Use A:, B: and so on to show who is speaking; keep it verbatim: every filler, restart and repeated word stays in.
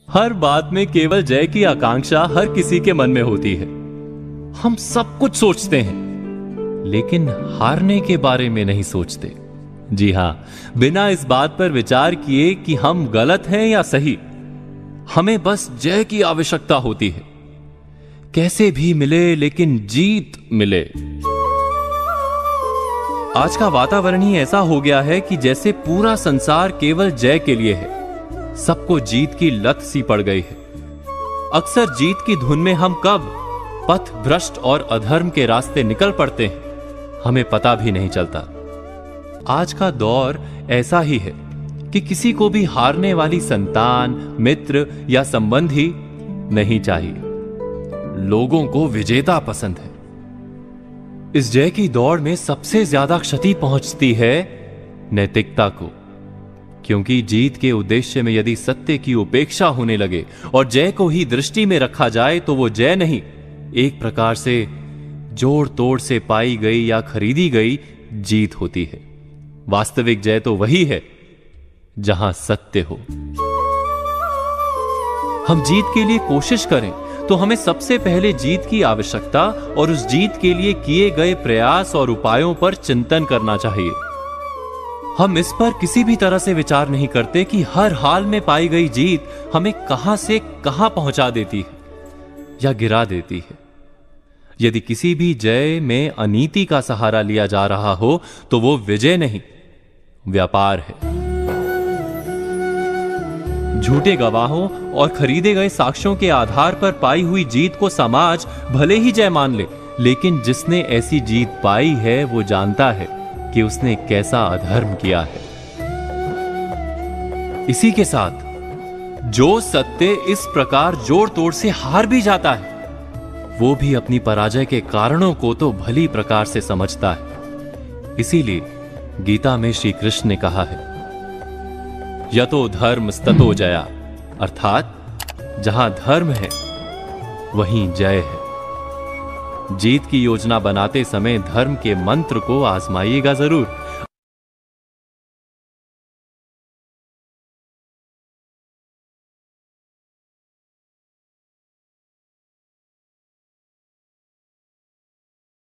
A: हर बात में केवल जय की आकांक्षा हर किसी के मन में होती है। हम सब कुछ सोचते हैं, लेकिन हारने के बारे में नहीं सोचते। जी हां, बिना इस बात पर विचार किए कि हम गलत हैं या सही, हमें बस जय की आवश्यकता होती है। कैसे भी मिले, लेकिन जीत मिले। आज का वातावरण ही ऐसा हो गया है कि जैसे पूरा संसार केवल जय के लिए है। सबको जीत की लत सी पड़ गई है। अक्सर जीत की धुन में हम कब पथ भ्रष्ट और अधर्म के रास्ते निकल पड़ते हैं, हमें पता भी नहीं चलता। आज का दौर ऐसा ही है कि किसी को भी हारने वाली संतान, मित्र या संबंधी नहीं चाहिए। लोगों को विजेता पसंद है। इस जय की दौड़ में सबसे ज्यादा क्षति पहुंचती है नैतिकता को, क्योंकि जीत के उद्देश्य में यदि सत्य की उपेक्षा होने लगे और जय को ही दृष्टि में रखा जाए तो वो जय नहीं, एक प्रकार से जोड़ तोड़ से पाई गई या खरीदी गई जीत होती है। वास्तविक जय तो वही है जहां सत्य हो। हम जीत के लिए कोशिश करें तो हमें सबसे पहले जीत की आवश्यकता और उस जीत के लिए किए गए प्रयास और उपायों पर चिंतन करना चाहिए। हम इस पर किसी भी तरह से विचार नहीं करते कि हर हाल में पाई गई जीत हमें कहां से कहां पहुंचा देती है या गिरा देती है। यदि किसी भी जय में अनीति का सहारा लिया जा रहा हो तो वो विजय नहीं, व्यापार है। झूठे गवाहों और खरीदे गए साक्ष्यों के आधार पर पाई हुई जीत को समाज भले ही जय मान ले, लेकिन जिसने ऐसी जीत पाई है वो जानता है कि उसने कैसा अधर्म किया है। इसी के साथ जो सत्य इस प्रकार जोड़ तोड़ से हार भी जाता है, वो भी अपनी पराजय के कारणों को तो भली प्रकार से समझता है। इसीलिए गीता में श्री कृष्ण ने कहा है, यतो धर्म स्ततो जया, अर्थात जहां धर्म है वहीं जय है। जीत की योजना बनाते समय धर्म के मंत्र को आजमाइएगा जरूर,